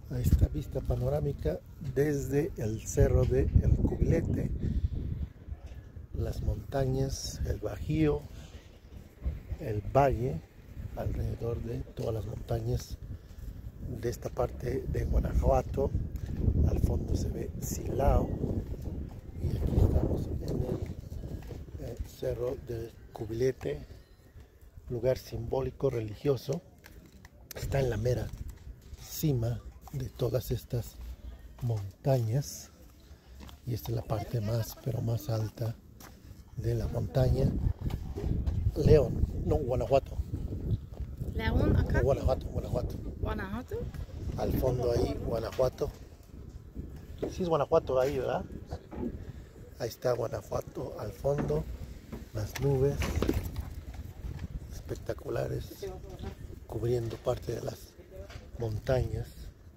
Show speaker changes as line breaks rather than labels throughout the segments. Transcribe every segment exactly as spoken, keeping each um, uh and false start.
a esta vista panorámica desde el cerro de El Cubilete, las montañas, el Bajío, el valle, alrededor de todas las montañas de esta parte de Guanajuato. Al fondo se ve Silao y aquí estamos en el eh, cerro del Cubilete, lugar simbólico religioso. Está en la mera cima de todas estas montañas y esta es la parte más pero más alta de la montaña. León, no, Guanajuato.
León acá.
No, Guanajuato, Guanajuato.
Guanajuato.
Al fondo ahí, Guanajuato. Sí es Guanajuato ahí, ¿verdad? Ahí está Guanajuato al fondo, las nubes espectaculares cubriendo parte de las montañas.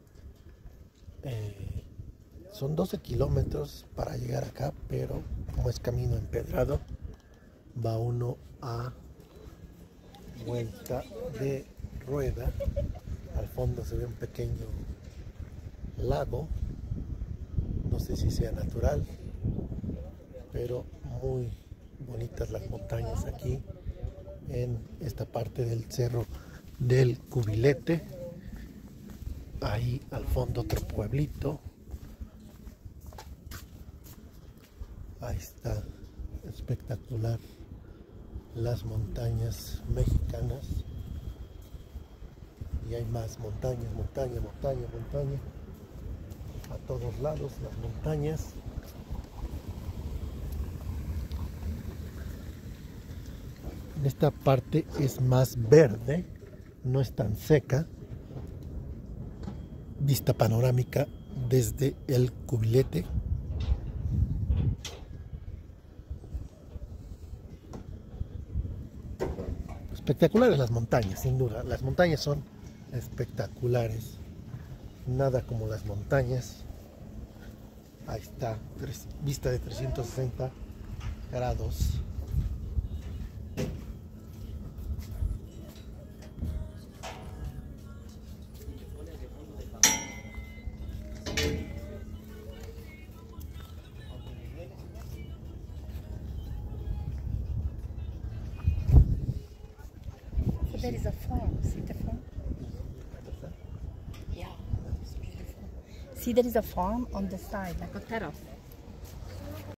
Eh, son doce kilómetros para llegar acá, pero como es camino empedrado, va uno a vuelta de rueda. Al fondo se ve un pequeño lago, no sé si sea natural, pero muy bonitas las montañas aquí en esta parte del cerro del Cubilete. Ahí al fondo otro pueblito. Ahí está, espectacular las montañas mexicanas. Y hay más montañas, montaña, montaña, montaña. A todos lados las montañas. En esta parte es más verde, no es tan seca. Vista panorámica desde El Cubilete. Espectaculares las montañas, sin duda. Las montañas son espectaculares. Nada como las montañas. Ahí está, vista de trescientos sesenta grados.
There is a farm. See the farm? Yeah, it's beautiful. See, there is a farm on the side, like a terrace.